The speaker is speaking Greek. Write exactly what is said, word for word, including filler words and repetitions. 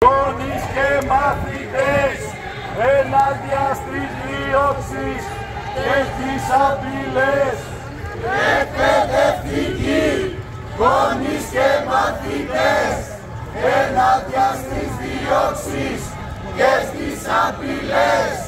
γονείς και μαθητές, ενάντια στις διώξεις και τις απειλές. Εκπαιδευτικοί, γονείς και μαθητές, ενάντια στις διώξεις και στις απειλές.